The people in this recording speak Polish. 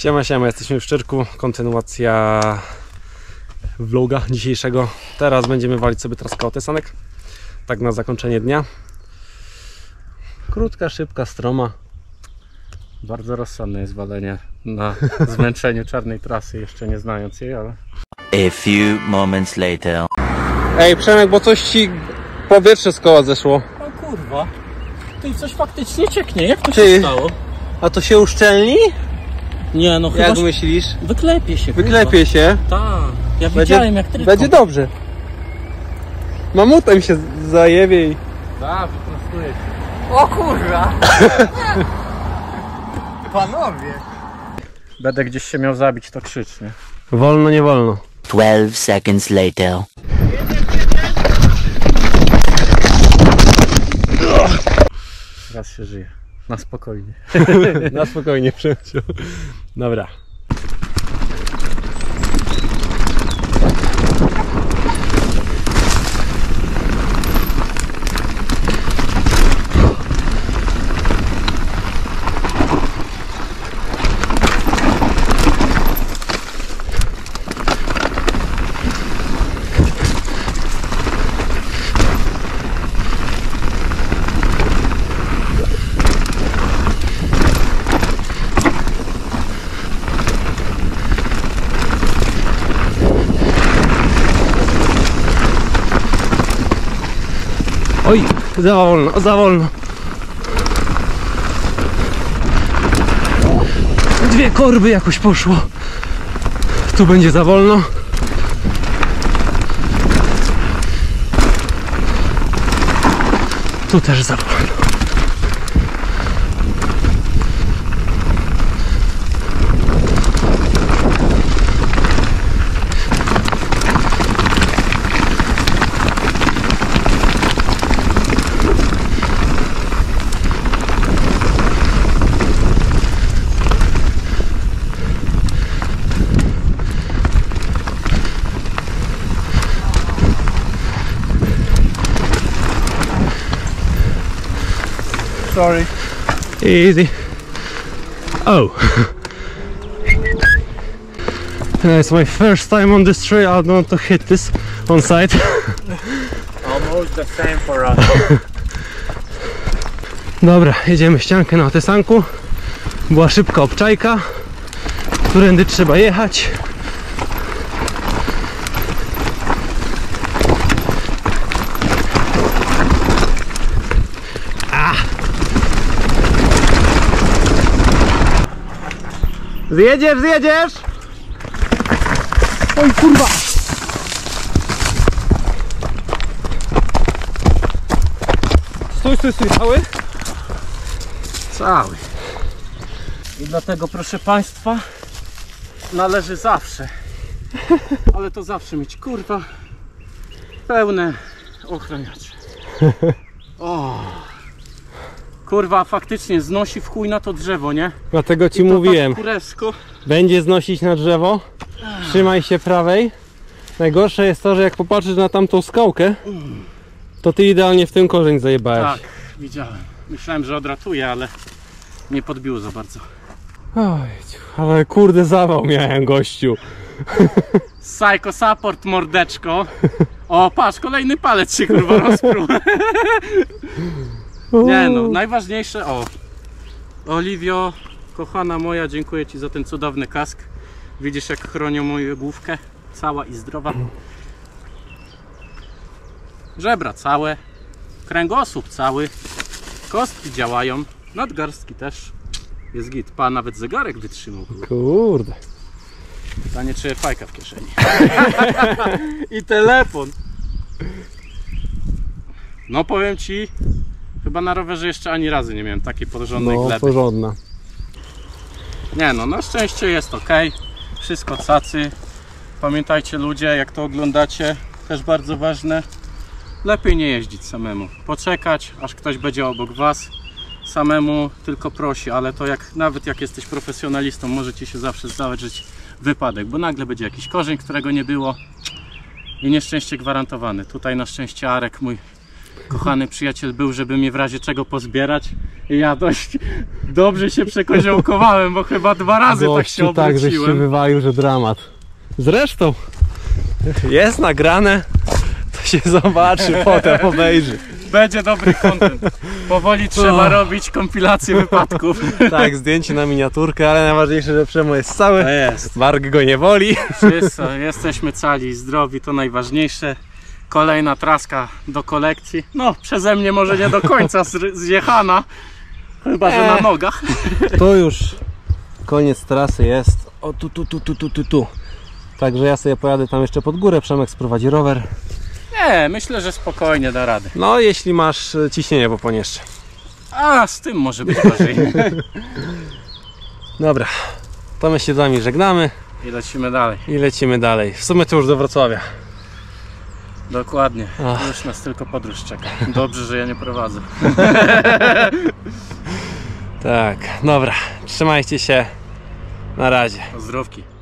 Siema, siema, jesteśmy w Szczyrku, kontynuacja vloga dzisiejszego. Teraz będziemy walić sobie traskę otesanek, tak na zakończenie dnia. Krótka, szybka, stroma. Bardzo rozsądne jest walenie na zmęczeniu czarnej trasy, jeszcze nie znając jej, ale... A few moments later. Ej, Przemek, bo coś ci powietrze z koła zeszło. O kurwa, ty coś faktycznie cieknie, jak to się stało? A to się uszczelni? Nie no, chyba... Jak myślisz? Wyklepie się. Wyklepie się? Tak, ja widziałem jak tylko. Będzie dobrze. Mamutem się zajebie i... Tak, wyprostuje się. O kurwa! Panowie! Będę gdzieś się miał zabić, to krzycz, nie? Wolno, nie wolno. 12 seconds later. Raz się żyje. Na spokojnie. Na spokojnie, Przemciu. Dobra. Oj, za wolno, za wolno. Dwie korby jakoś poszło. Tu będzie za wolno. Tu też za wolno. Sorry. Easy. Oh. It's my first time on this trail. I don't want to hit this on site. Almost the same for us. Dobra, jedziemy ściankę na otesanku. Była szybka obczajka, którędy trzeba jechać. Zjedziesz, zjedziesz! Oj kurwa! Stój, stój, stój, cały? Cały. I dlatego, proszę Państwa, należy zawsze, ale to zawsze mieć, kurwa, pełne ochraniacze. O, kurwa, faktycznie znosi w chuj na to drzewo, nie? Dlatego ci I to mówiłem, tak kurewsko. będzie znosić na drzewo. Trzymaj się prawej. Najgorsze jest to, że jak popatrzysz na tamtą skałkę, to ty idealnie w tym korzeń zajebałeś. Tak, widziałem. Myślałem, że odratuje, ale nie podbiło za bardzo. Oj, ale kurde zawał miałem, gościu. Psycho support, mordeczko. O, patrz, kolejny palec się kurwa rozpruł. Nie no, najważniejsze, o. Oliwio, kochana moja, dziękuję Ci za ten cudowny kask. Widzisz, jak chronią moją główkę, cała i zdrowa. Żebra całe, kręgosłup cały, kostki działają, nadgarstki też. Jest git, pa, nawet zegarek wytrzymał. Kurde. Pytanie, czy fajka w kieszeni. I telefon. No powiem Ci, chyba na rowerze jeszcze ani razu nie miałem takiej porządnej gleby. Porządna. Nie no, na szczęście jest ok. Wszystko cacy. Pamiętajcie ludzie, jak to oglądacie, też bardzo ważne, lepiej nie jeździć samemu. Poczekać, aż ktoś będzie obok Was. Samemu tylko prosi, ale to nawet jak jesteś profesjonalistą, może Ci się zawsze zdarzyć wypadek, bo nagle będzie jakiś korzeń, którego nie było i nieszczęście gwarantowane. Tutaj na szczęście Arek mój kochany przyjaciel był, żeby mnie w razie czego pozbierać. I ja dość dobrze się przekoziołkowałem, bo chyba 2 razy tak się Gościu, tak, żeś się obróciłem. wywalił, że dramat. Zresztą jest nagrane, to się zobaczy, potem obejrzy. Będzie dobry content. Powoli trzeba robić kompilację wypadków. Tak, zdjęcie na miniaturkę, ale najważniejsze, że Przemo jest cały. Jest. Bark go nie boli. Wszyscy jesteśmy cali i zdrowi, to najważniejsze. Kolejna traska do kolekcji. No, przeze mnie może nie do końca zjechana. Chyba, że na nogach. To już koniec trasy jest. O, tu. Także ja sobie pojadę tam jeszcze pod górę, Przemek sprowadzi rower. Nie, myślę, że spokojnie da radę. No, jeśli masz ciśnienie w oponie jeszcze. A, z tym może być gorzej. Dobra, to my się z wami żegnamy I lecimy dalej. i lecimy dalej. W sumie to już do Wrocławia. Dokładnie. Ach. Już nas tylko podróż czeka. Dobrze, że ja nie prowadzę. Tak, dobra, trzymajcie się. Na razie. Zdrówki.